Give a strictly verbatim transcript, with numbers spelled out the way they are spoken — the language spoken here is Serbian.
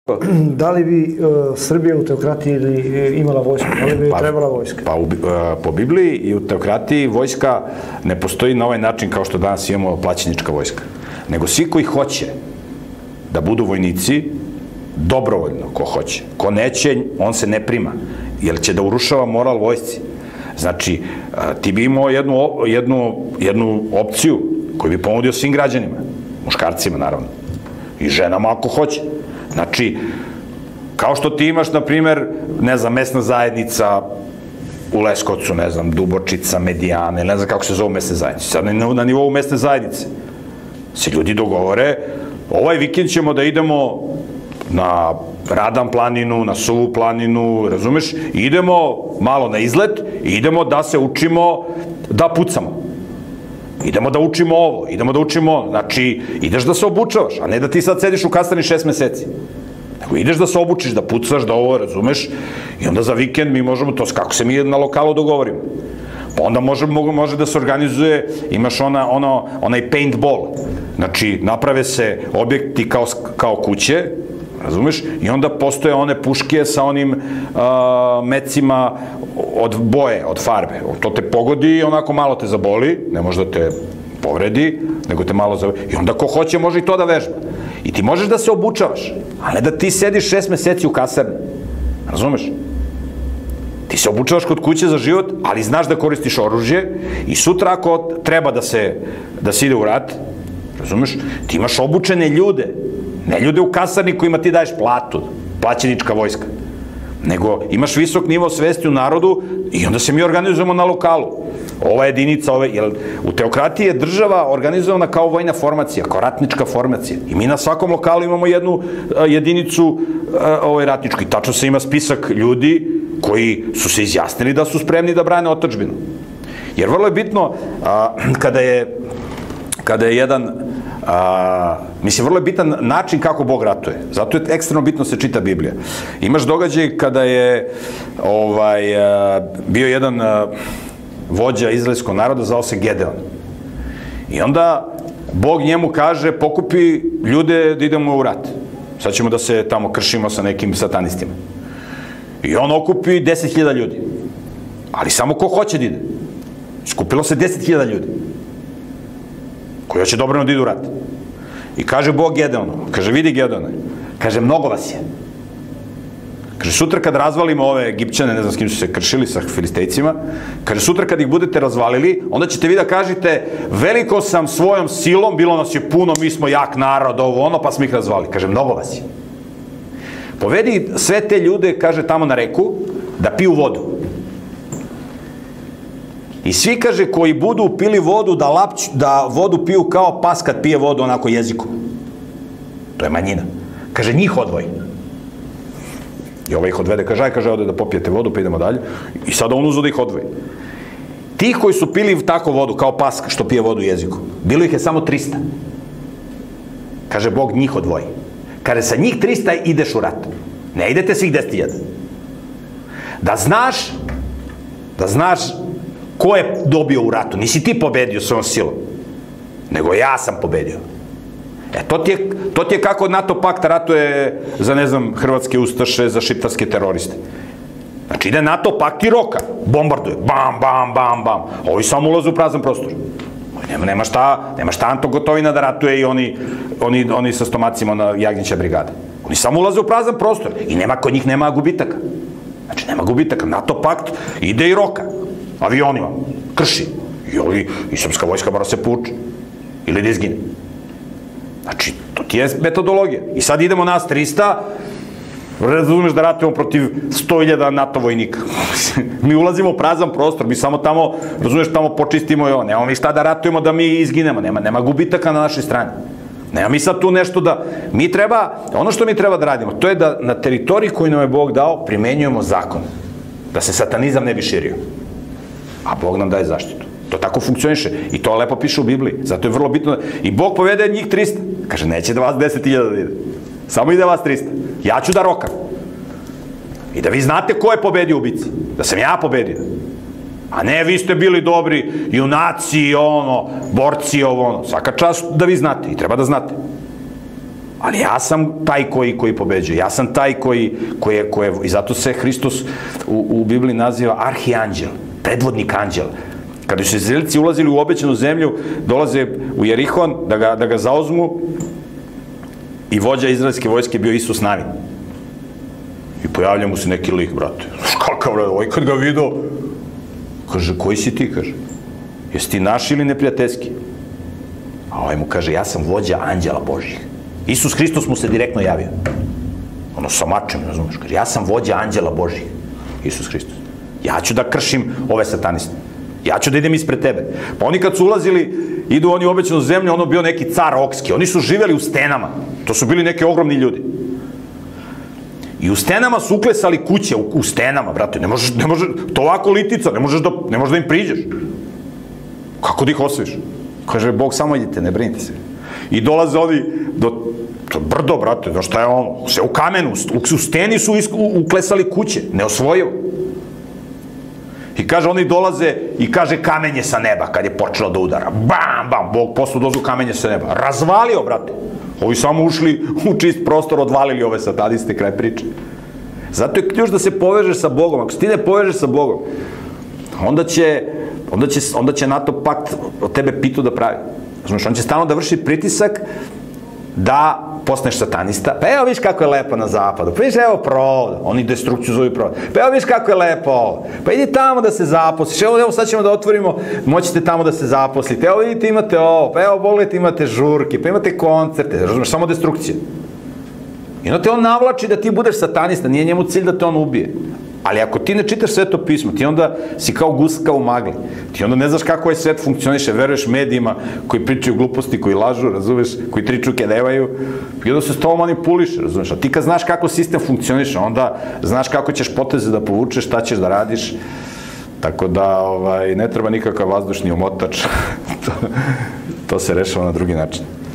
Da li bi Srbija u teokratiji imala vojsku? Da li bi trebala vojska? Pa po Bibliji i u teokratiji vojska ne postoji na ovaj način kao što danas imamo plaćenička vojska. Nego svi koji hoće da budu vojnici, dobrovoljno ko hoće. Ko neće, on se ne prima. Jer će da urušava moral vojsci. Znači, ti bi imao jednu opciju koju bi ponudio svim građanima. Muškarcima, naravno. I ženama ako hoće. Znači, kao što ti imaš, na primer, ne znam, mesna zajednica u Leskovcu, ne znam, Dubočica, Medijane, ne znam kako se zove mesne zajednice. Sad na nivou mesne zajednice se ljudi dogovore, ovaj vikend ćemo da idemo na Radan planinu, na Suvu planinu, razumeš? Idemo malo na izlet i idemo da se učimo da pucamo. Idemo da učimo ovo, idemo da učimo ovo. Znači, ideš da se obučavaš, a ne da ti sad sediš u kasarni šest meseci. Nego ideš da se obučiš, da pucaš, da ovo, razumeš? I onda za vikend mi možemo to, kako se mi na lokalu dogovorimo. Pa onda može da se organizuje, imaš onaj paintball. Znači, naprave se objekti kao kuće, razumeš? I onda postoje one puške sa onim mecima od boje, od farbe. To te pogodi i onako malo te zaboli, ne može da te povredi, nego te malo zaboli. I onda ko hoće može i to da vežba. I ti možeš da se obučavaš, a ne da ti sediš šest meseci u kasarni. Razumeš? Ti se obučavaš kod kuće za život, ali znaš da koristiš oružje i sutra ako treba da se ide u rat, razumeš, ti imaš obučene ljude, ne ljude u kasarni kojima ti daješ platu, plaćenička vojska, nego imaš visok nivo svesti u narodu i onda se mi organizujemo na lokalu. Ova jedinica, jer u teokratiji je država organizovana kao vojna formacija, kao ratnička formacija. I mi na svakom lokalu imamo jednu jedinicu ratničku. I tačno se ima spisak ljudi koji su se izjasnili da su spremni da brane otadžbinu. Jer vrlo je bitno kada je kada je jedan, mislim, vrlo je bitan način kako Bog ratuje. Zato je ekstremno bitno se čita Biblija. Imaš događaj kada je bio jedan vođa izraelskog naroda, zvao se Gedeon. I onda Bog njemu kaže, pokupi ljude da idemo u rat. Sad ćemo da se tamo kršimo sa nekim satanistima. I on okupi deset hiljada ljudi. Ali samo ko hoće da ide. Skupilo se deset hiljada ljudi koji hoće dobrano da idu u rat. I kaže Bog Gedeonu, kaže, vidi Gedeone, kaže, mnogo vas je. Kaže, sutra kad razvalimo ove Egipćane, ne znam s kim su se kršili, sa Filistejcima, kaže, sutra kad ih budete razvalili, onda ćete vi da kažete, veliko sam svojom silom, bilo nas je puno, mi smo jak narod, ovo ono, pa smo ih razvalili. Kaže, mnogo vas je. Povedi sve te ljude, kaže, tamo na reku, da piju vodu. I svi, kaže, koji budu pili vodu, da vodu piju kao pas kad pije vodu onako jezikom. To je manjina. Kaže, njih odvoji. I ovaj ih odvede, kaže, aj, kaže, ovde da popijete vodu, pa idemo dalje. I sada on uzo da ih odvoji. Tih koji su pili tako vodu, kao pas što pije vodu jezikom, bilo ih je samo trista. Kaže, Bog njih odvoji. Kaže, sa njih trista ideš u rat. Ne idete svih deset hiljada. Da znaš, da znaš ko je dobio u ratu. Nisi ti pobedio svojom silom, nego ja sam pobedio. E, to ti je kako NATO pakt ratuje za, ne znam, hrvatske ustaše, za šiptarske teroriste. Znači, ide NATO pakt i roka, bombarduje, bam, bam, bam, bam. Ovi samo ulaze u prazan prostor. Nema šta, nema šta Anto Gotovina da ratuje i oni sa stomacima na Jagnjeća brigade. Oni samo ulaze u prazan prostor i nema, kod njih nema gubitaka. Znači, nema gubitaka. NATO pakt ide i roka. Avionima, krši. I srpska vojska mora se povuče. Ili da izgine. Znači, to ti je metodologija. I sad idemo nas trista, razumeš da ratujemo protiv sto hiljada NATO vojnika. Mi ulazimo u prazan prostor, mi samo tamo, razumeš, tamo počistimo i ovo. Nemamo mi šta da ratujemo da mi izginemo. Nema gubitaka na našoj strani. Nema mi sad tu nešto da... Mi treba, ono što mi treba da radimo, to je da na teritoriji koju nam je Bog dao primenjujemo zakon. Da se satanizam ne bi širio. A Bog nam daje zaštitu. To tako funkcioniše. I to lepo piše u Bibliji. Zato je vrlo bitno. I Bog povede njih trista. Kaže, neće da vas deset hiljada da ide. Samo ide vas trista. Ja ću da rokam. I da vi znate ko je pobedio u bici. Da sam ja pobedio. A ne, vi ste bili dobri junaci, ono, borci, ovo, ono. Svaka čast da vi znate. I treba da znate. Ali ja sam taj koji, koji pobeđuje. Ja sam taj koji, koji je, koji je, i zato se Hristos u, u Bibliji naziva arhianđel, predvodnik anđel. Kada su Izraelci ulazili u obećanu zemlju, dolaze u Jerihon da ga, da ga zauzmu i vođa izraelske vojske bio Isus Navin. I pojavlja mu se neki lik, brate. Kakav, brate, ovaj kad ga vidio, kaže, koji si ti, kaže? Jesi ti naš ili neprijateljski? A ovaj mu kaže, ja sam vođa anđela Božjih. Isus Hristos mu se direktno javio. Ono, sa mačem, razumeš? Kaže, ja sam vođa anđela Božjih. Isus Hristos. Ja ću da kršim ove sataniste. Ja ću da idem ispred tebe. Pa oni kad su ulazili, idu oni u obećanu zemlju, ono bio neki car okski. Oni su živeli u stenama. To su bili neki ogromni ljudi. I u stenama su uklesali kuće, u, u stenama, brate. Ne možeš, ne možeš, to ovako litica, ne možeš da, ne možeš da im priđeš. Kako da ih osviš? Kaže, Bog, samo idite, ne brinite se. I dolaze oni do, do brdo, brate, do šta je ono? Sve u kamenu, u, u steni su isku, uklesali kuće, neosvojivo. I kaže, oni dolaze i kaže kamenje sa neba, kad je počelo da udara. Bam, bam, Bog poslao dozu kamenje sa neba. Razvalio, brate. Ovi samo ušli u čist prostor, odvalili ove sataniste, kraj priče. Zato je ključ da se povežeš sa Bogom. Ako se ti ne povežeš sa Bogom, onda će, onda će, onda će NATO pakt od tebe pitu da pravi. Znaš, on će stalno da vrši pritisak da postaneš satanista. Pa evo viš kako je lepo na zapadu. Pa viš evo provod. Oni destrukciju zove provod. Pa evo viš kako je lepo ovo. Pa idi tamo da se zaposliš. Evo, evo sad ćemo da otvorimo, moćete tamo da se zaposlite. Evo vidite imate ovo. Pa evo volite imate žurke. Pa imate koncerte. Razumeš, samo destrukcija. I onda te on navlači da ti budeš satanista. Nije njemu cilj da te on ubije. Ali ako ti ne čitaš Sveto pismo, ti onda si kao guska u magli. Ti onda ne znaš kako ovaj svet funkcioniše, veruješ medijima koji pričaju gluposti, koji lažu, razumeš, koji tričuke devaju, i onda se s tobom manipuliše, razumeš. A ti kad znaš kako sistem funkcioniše, onda znaš kako ćeš poteze da povučeš, šta ćeš da radiš. Tako da ovaj, ne treba nikakav vazdušni omotač. to, to se rešava na drugi način.